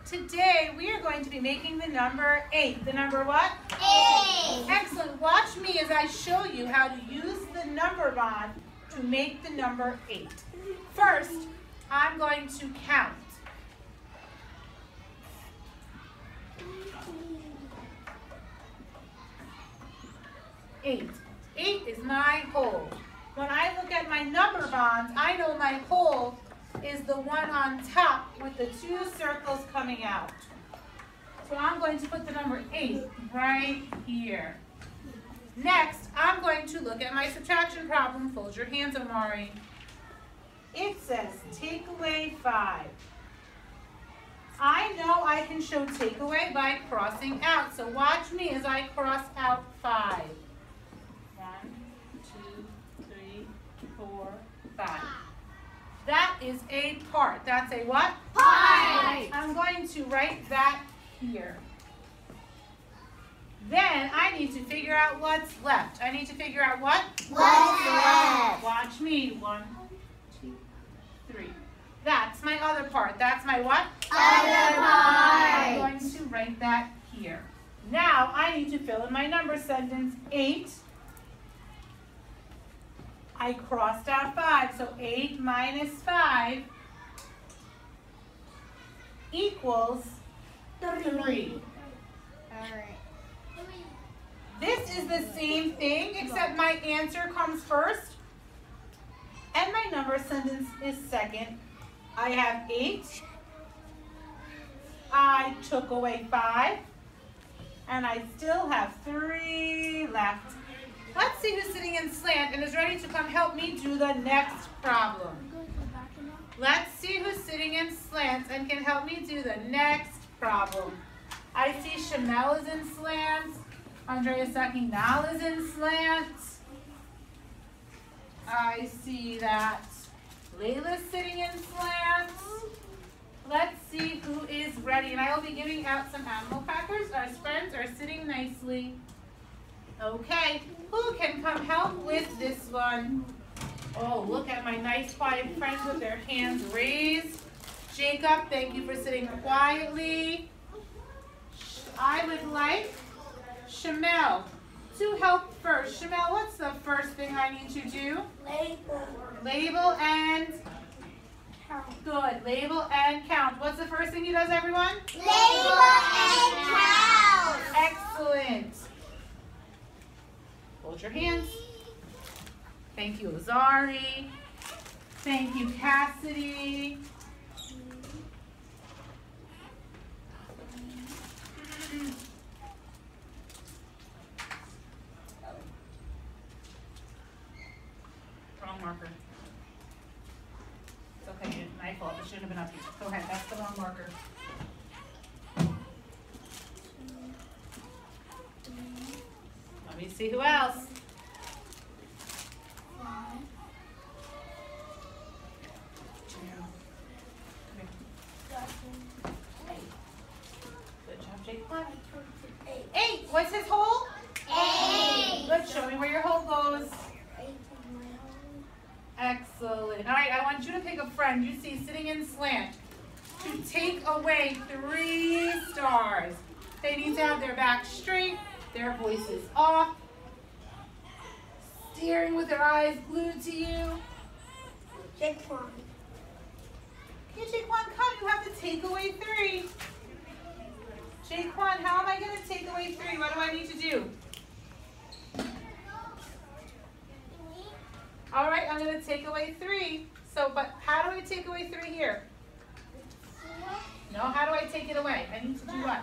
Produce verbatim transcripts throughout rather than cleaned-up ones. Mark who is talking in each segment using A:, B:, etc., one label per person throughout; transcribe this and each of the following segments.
A: Today we are going to be making the number eight. The number what?
B: Eight.
A: Excellent. Watch me as I show you how to use the number bond to make the number eight. First, I'm going to count. Eight. Eight is my whole. When I look at my number bonds, I know my whole is the one on top with the two circles coming out. So I'm going to put the number eight right here. Next, I'm going to look at my subtraction problem. Fold your hands, Omari. It says take away five. I know I can show take away by crossing out. So watch me as I cross out five. One, two, three, four, five. That is a part. That's a what?
B: Part.
A: I'm going to write that here. Then I need to figure out what's left. I need to figure out what?
B: What's left?
A: Watch me. One, two, three. That's my other part. That's my what?
B: Other part.
A: I'm going to write that here. Now I need to fill in my number sentence. Eight. I crossed out five, so eight minus five equals three.
B: All right.
A: This is the same thing, except my answer comes first, and my number sentence is second. I have eight. I took away five, and I still have three left. Let's see who's sitting in slant and is ready to come help me do the next problem. Let's see who's sitting in slant and can help me do the next problem. I see Shamel is in slant. Andrea Sakinal is in slant. I see that Layla's sitting in slant. Let's see who is ready. And I will be giving out some animal crackers. Our friends are sitting nicely. Okay, who can come help with this one? Oh, look at my nice quiet friends with their hands raised. Jacob, thank you for sitting quietly. I would like Shamel to help first. Shamel, what's the first thing I need to do?
B: Label.
A: Label and
B: Count.
A: good. Label and count. What's the first thing he does, everyone?
B: Label and count.
A: Excellent. Hold your hands. Thank you, Azari. Thank you, Cassidy. Wrong marker. It's okay, my fault. It shouldn't have been up here. Go ahead, that's the wrong marker. Let me see who else. Good job, Jake. Eight. What's his hole?
B: Eight.
A: Good. Show me where your hole goes. Excellent. All right, I want you to pick a friend you see sitting in slant to take away three stars. They need to have their back straight, their voices off, staring with their eyes glued to you.
B: Jaquan.
A: Okay, Jaquan, come. You have to take away three. Jaquan, how am I going to take away three? What do I need to do? All right, I'm going to take away three. So, but how do I take away three here? No, how do I take it away? I need to do what?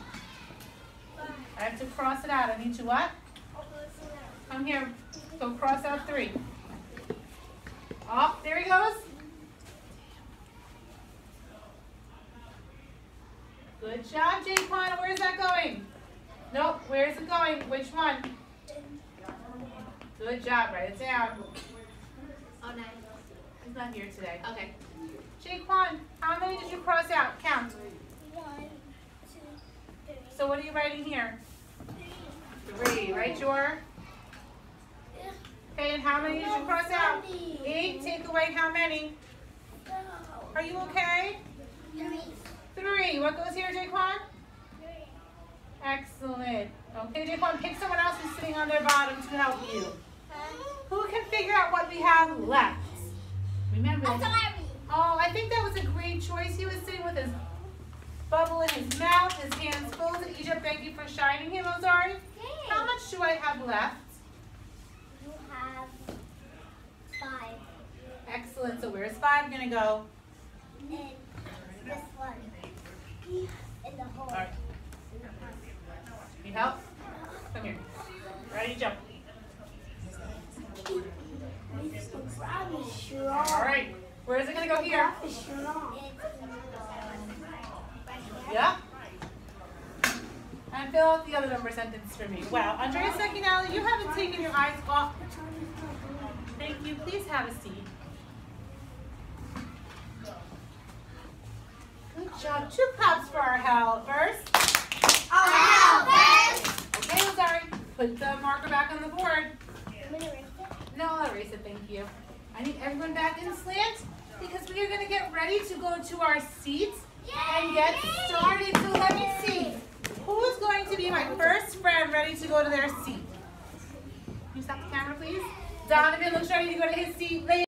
A: I have to cross it out. I need to what? Come here. Go cross out three. Oh, there he goes. Good job, Jaquan. Where's that going? Nope. Where's it going? Which one? Good job. Write it down.
B: Oh, nice.
A: He's not here today.
B: Okay.
A: Jaquan, how many did you cross out? Count.
B: One, two, three.
A: So what are you writing here? Three. Right, Jor? Okay, and how many did you cross out? Eight. Take away how many? Are you okay?
B: Three.
A: Three. What goes here? Okay, Jaquan, pick someone else who's sitting on their bottom to help you. Who can figure out what we have left? Remember. Oh, I think that was a great choice. He was sitting with his bubble in his mouth, his hands folded. Egypt, thank you for shining him, Ozari. How much do I have left?
B: You have five.
A: Excellent. So where's five gonna go?
B: In this one. In the hole.
A: All right. Need help? Come here. Ready, jump. All right. Where is it gonna go here? Yeah? And fill out the other number sentence for me. Wow, Andrea Secchianelli, you haven't taken your eyes off. Thank you. Please have a seat. Good job. Two claps for our helpers. Okay, sorry. Put the marker back on the board. No, I'll erase it. Thank you. I need everyone back in slant because we are going to get ready to go to our seats and get started. So let me see. Who's going to be my first friend ready to go to their seat? Can you stop the camera, please? Donovan looks ready to go to his seat.